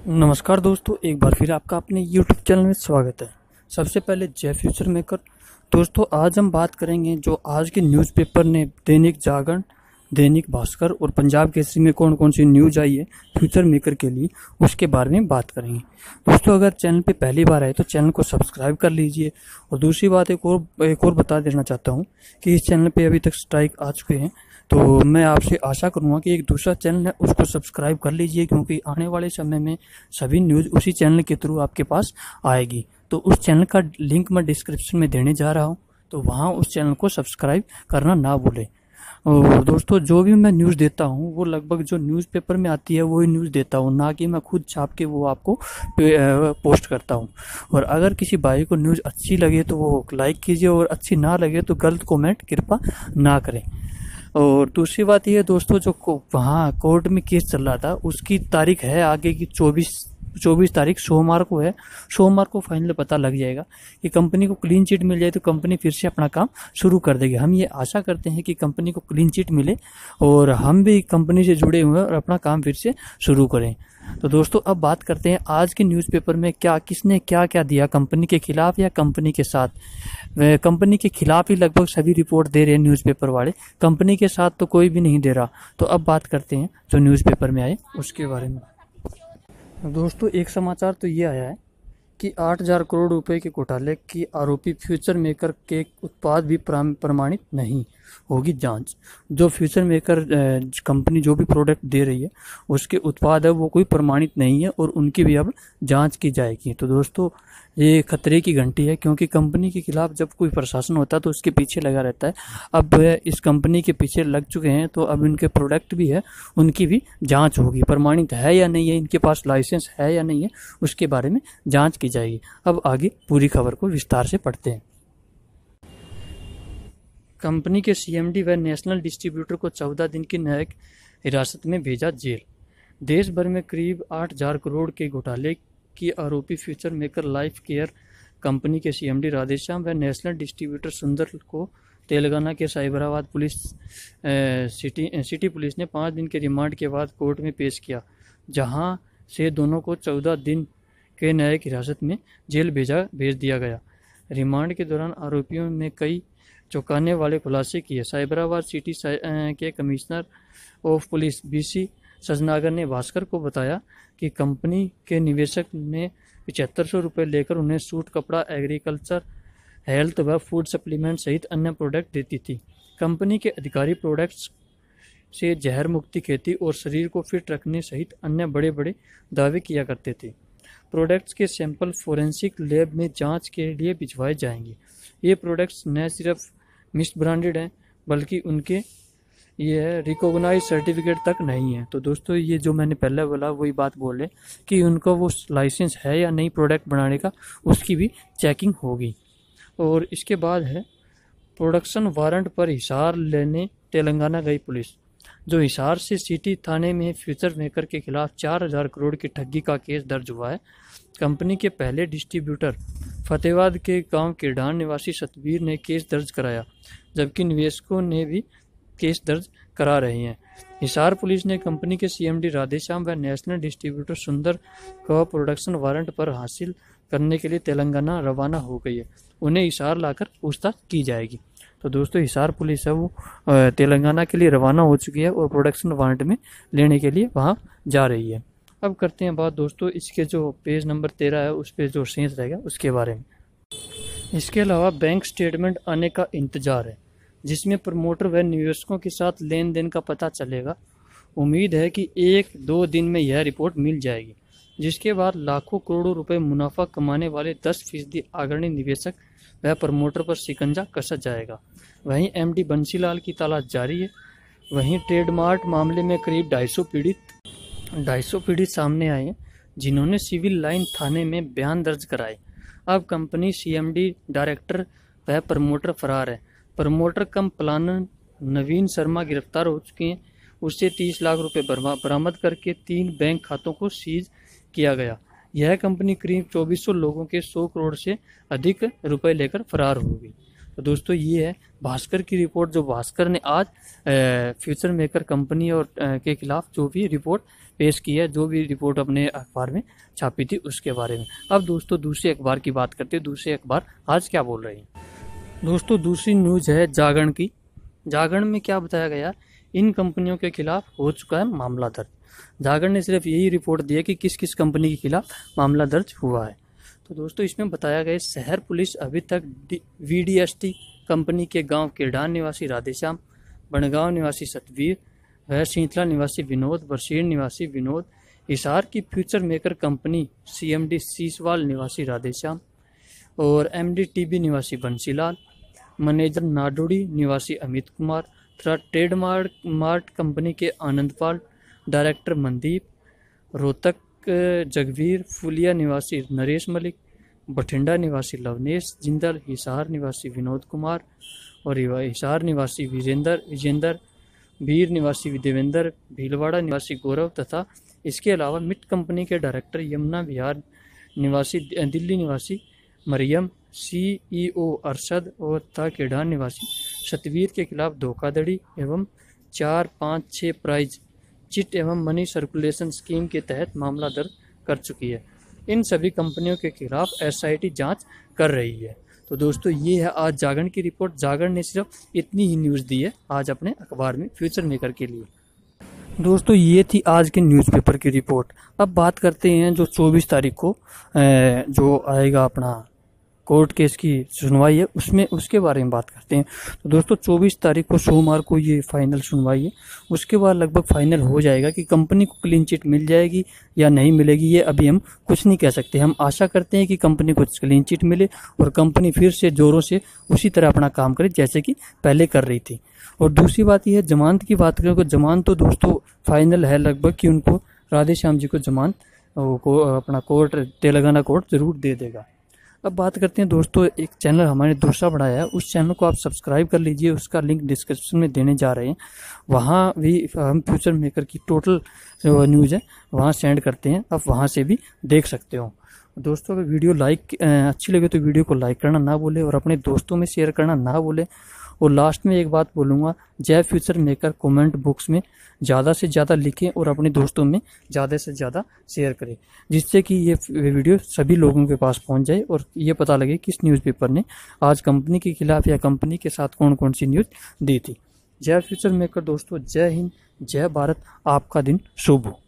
नमस्कार दोस्तों, एक बार फिर आपका अपने YouTube चैनल में स्वागत है। सबसे पहले जय फ्यूचर मेकर। दोस्तों, आज हम बात करेंगे जो आज के न्यूज़पेपर ने दैनिक जागरण, दैनिक भास्कर और पंजाब केसरी में कौन कौन सी न्यूज़ आई है फ्यूचर मेकर के लिए, उसके बारे में बात करेंगे। दोस्तों, अगर चैनल पे पहली बार आए तो चैनल को सब्सक्राइब कर लीजिए। और दूसरी बात एक और बता देना चाहता हूँ कि इस चैनल पे अभी तक स्ट्राइक आ चुके हैं, तो मैं आपसे आशा करूंगा कि एक दूसरा चैनल है उसको सब्सक्राइब कर लीजिए, क्योंकि आने वाले समय में सभी न्यूज़ उसी चैनल के थ्रू आपके पास आएगी। तो उस चैनल का लिंक मैं डिस्क्रिप्शन में देने जा रहा हूं, तो वहां उस चैनल को सब्सक्राइब करना ना भूलें। और दोस्तों, जो भी मैं न्यूज़ देता हूं वो लगभग जो न्यूज़पेपर में आती है वही न्यूज़ देता हूं, ना कि मैं खुद छाप के वो आपको पोस्ट करता हूं। और अगर किसी भाई को न्यूज़ अच्छी लगे तो वो लाइक कीजिए, और अच्छी ना लगे तो गलत कमेंट कृपया ना करें। और दूसरी बात यह है दोस्तों, जो वहाँ कोर्ट में केस चल रहा था उसकी तारीख है आगे की 24 तारीख, सोमवार को है। सोमवार को फाइनल पता लग जाएगा कि कंपनी को क्लीन चिट मिल जाए तो कंपनी फिर से अपना काम शुरू कर देगी। हम ये आशा करते हैं कि कंपनी को क्लीन चिट मिले और हम भी कंपनी से जुड़े हुए हैं और अपना काम फिर से शुरू करें। तो दोस्तों, अब बात करते हैं आज के न्यूज़पेपर में किसने क्या क्या दिया कंपनी के खिलाफ या कंपनी के साथ। कंपनी के खिलाफ ही लगभग सभी रिपोर्ट दे रहे हैं न्यूज़पेपर वाले, कंपनी के साथ तो कोई भी नहीं दे रहा। तो अब बात करते हैं जो न्यूज़पेपर में आए उसके बारे में। दोस्तों, एक समाचार तो ये आया है कि 8,000 करोड़ रुपए के घोटाले की आरोपी फ्यूचर मेकर के उत्पाद भी प्रमाणित नहीं, होगी जांच। जो फ्यूचर मेकर कंपनी जो भी प्रोडक्ट दे रही है उसके उत्पाद है वो कोई प्रमाणित नहीं है और उनकी भी अब जांच की जाएगी। तो दोस्तों, ये खतरे की घंटी है, क्योंकि कंपनी के खिलाफ जब कोई प्रशासन होता है तो उसके पीछे लगा रहता है। अब इस कंपनी के पीछे लग चुके हैं, तो अब इनके प्रोडक्ट भी है उनकी भी जांच होगी, प्रमाणित है या नहीं है, इनके पास लाइसेंस है या नहीं है, उसके बारे में जांच की जाएगी। अब आगे पूरी खबर को विस्तार से पढ़ते हैं। कंपनी के सीएमडी व नेशनल डिस्ट्रीब्यूटर को 14 दिन की न्यायिक हिरासत में भेजा जेल। देश भर में करीब 8,000 करोड़ के घोटाले की आरोपी Future Maker Life Care company के सीएमडी राधेश्याम व नेशनल डिस्ट्रीब्यूटर सुंदर को तेलंगाना के साइबराबाद पुलिस सिटी पुलिस ने 5 दिन के रिमांड के बाद कोर्ट में पेश किया, जहां से दोनों को 14 दिन के न्यायिक हिरासत में जेल भेज दिया गया। रिमांड के दौरान आरोपियों ने कई चौंकाने वाले खुलासे किए। साइबराबाद सिटी के commissioner of police BC Sajjanar ने भास्कर को बताया कि कंपनी के निवेशक ने 7500 रुपये लेकर उन्हें सूट, कपड़ा, एग्रीकल्चर, हेल्थ व फूड सप्लीमेंट सहित अन्य प्रोडक्ट देती थी। कंपनी के अधिकारी प्रोडक्ट्स से जहर मुक्ति खेती और शरीर को फिट रखने सहित अन्य बड़े बड़े दावे किया करते थे। प्रोडक्ट्स के सैंपल फोरेंसिक लैब में जांच के लिए भिजवाए जाएंगे। ये प्रोडक्ट्स न सिर्फ मिस ब्रांडेड हैं, बल्कि उनके ये रिकॉग्नाइज सर्टिफिकेट तक नहीं है। तो दोस्तों, ये जो मैंने पहले बोला वही बात बोले कि उनका वो लाइसेंस है या नहीं प्रोडक्ट बनाने का, उसकी भी चेकिंग होगी। और इसके बाद है प्रोडक्शन वारंट पर हिसार लेने तेलंगाना गई पुलिस। जो हिसार से सिटी थाने में फ्यूचर मेकर के खिलाफ 4,000 करोड़ की ठगी का केस दर्ज हुआ है। कंपनी के पहले डिस्ट्रीब्यूटर फतेहाबाद के गांव किरडान निवासी सतबीर ने केस दर्ज कराया, जबकि निवेशकों ने भी केस दर्ज करा रहे हैं। हिसार पुलिस ने कंपनी के सीएमडी राधेश्याम व नेशनल डिस्ट्रीब्यूटर सुंदर को प्रोडक्शन वारंट पर हासिल करने के लिए तेलंगाना रवाना हो गई है। उन्हें हिसार लाकर पूछताछ की जाएगी। तो दोस्तों, हिसार पुलिस है वो तेलंगाना के लिए रवाना हो चुकी है और प्रोडक्शन वारंट में लेने के लिए वहाँ जा रही है। अब करते हैं बात दोस्तों इसके जो पेज नंबर 13 है उस पर जो शेष रहेगा उसके बारे में। इसके अलावा बैंक स्टेटमेंट आने का इंतजार है, जिसमें प्रमोटर व निवेशकों के साथ लेन देन का पता चलेगा। उम्मीद है कि 1-2 दिन में यह रिपोर्ट मिल जाएगी, जिसके बाद लाखों करोड़ों रुपए मुनाफा कमाने वाले 10% अग्रणी निवेशक व प्रमोटर पर शिकंजा कसा जाएगा। वहीं एमडी बंसीलाल की तलाश जारी है। वहीं ट्रेडमार्क मामले में करीब 250 पीड़ित सामने आए हैं, जिन्होंने सिविल लाइन थाने में बयान दर्ज कराए। अब कंपनी सीएमडी, डायरेक्टर व प्रमोटर फरार है। Promoter cum planner Naveen Sharma गिरफ्तार हो चुके हैं। उससे 30 लाख रुपए बरामद करके 3 बैंक खातों को सीज किया गया। यह कंपनी करीब 2400 लोगों के 100 करोड़ से अधिक रुपए लेकर फरार हो गई। तो दोस्तों ये है भास्कर की रिपोर्ट, जो भास्कर ने आज फ्यूचर मेकर कंपनी और के खिलाफ जो भी रिपोर्ट पेश की है, जो भी रिपोर्ट अपने अखबार में छापी थी उसके बारे में। अब दोस्तों दूसरे अखबार की बात करते हैं, दूसरे अखबार आज क्या बोल रहे हैं। दोस्तों दूसरी न्यूज है जागरण की। जागरण में क्या बताया गया, इन कंपनियों के खिलाफ हो चुका है मामला दर्ज। जागरण ने सिर्फ यही रिपोर्ट दी है कि किस किस कंपनी के खिलाफ मामला दर्ज हुआ है। तो दोस्तों इसमें बताया गया शहर पुलिस अभी तक VDST कंपनी के गांव केडान निवासी राधेश्याम, बनगांव निवासी सतवीर, वह शीतला निवासी विनोद, बरसीर निवासी विनोद, हिसार की Future Maker company CMD Siswal निवासी राधेश्याम और MD TB निवासी बंसीलाल, मैनेजर नाडोडी निवासी अमित कुमार तथा ट्रेडमार्क कंपनी के आनंदपाल, डायरेक्टर मनदीप, रोहतक जगवीर, फुलिया निवासी नरेश मलिक, बठिंडा निवासी लवनेश जिंदल, हिसार निवासी विनोद कुमार और हिसार निवासी विजेंदर, भीर निवासी देवेंद्र, भीलवाड़ा निवासी गौरव तथा इसके अलावा मिट कंपनी के डायरेक्टर यमुना विहार निवासी दिल्ली निवासी मरियम, CEO अरशद और तथा केडान निवासी सतवीर के खिलाफ धोखाधड़ी एवं 4, 5, 6 प्राइज चिट एवं मनी सर्कुलेशन स्कीम के तहत मामला दर्ज कर चुकी है। इन सभी कंपनियों के खिलाफ SIT जांच कर रही है। तो दोस्तों ये है आज जागरण की रिपोर्ट। जागरण ने सिर्फ इतनी ही न्यूज़ दी है आज अपने अखबार में फ्यूचर मेकर के लिए। दोस्तों ये थी आज के न्यूज़पेपर की रिपोर्ट। अब बात करते हैं जो 24 तारीख को जो आएगा अपना कोर्ट केस की सुनवाई है, उसमें उसके बारे में बात करते हैं। तो दोस्तों 24 तारीख को सोमवार को ये फाइनल सुनवाई है। उसके बाद लगभग फाइनल हो जाएगा कि कंपनी को क्लीन चिट मिल जाएगी या नहीं मिलेगी, ये अभी हम कुछ नहीं कह सकते। हम आशा करते हैं कि कंपनी को क्लीन चिट मिले और कंपनी फिर से जोरों से उसी तरह अपना काम करे जैसे कि पहले कर रही थी। और दूसरी बात यह है, जमानत की बात करें तो जमानत तो दोस्तों फाइनल है लगभग कि उनको राधेश्याम जी को जमानत को अपना कोर्ट तेलंगाना कोर्ट जरूर दे देगा। अब बात करते हैं दोस्तों, एक चैनल हमारे दूसरा बढ़ाया है, उस चैनल को आप सब्सक्राइब कर लीजिए, उसका लिंक डिस्क्रिप्शन में देने जा रहे हैं। वहाँ भी हम फ्यूचर मेकर की टोटल न्यूज़ है वहाँ सेंड करते हैं, आप वहाँ से भी देख सकते हो। दोस्तों अगर वीडियो अच्छी लगे तो वीडियो को लाइक करना ना भूलें और अपने दोस्तों में शेयर करना ना भूलें। और लास्ट में एक बात बोलूँगा, जय फ्यूचर मेकर कमेंट बॉक्स में ज़्यादा से ज़्यादा लिखें और अपने दोस्तों में ज़्यादा से ज़्यादा शेयर करें, जिससे कि ये वीडियो सभी लोगों के पास पहुंच जाए और ये पता लगे किस न्यूज़पेपर ने आज कंपनी के खिलाफ या कंपनी के साथ कौन कौन सी न्यूज़ दी थी। जय फ्यूचर मेकर दोस्तों, जय हिंद, जय भारत, आपका दिन शुभ हो।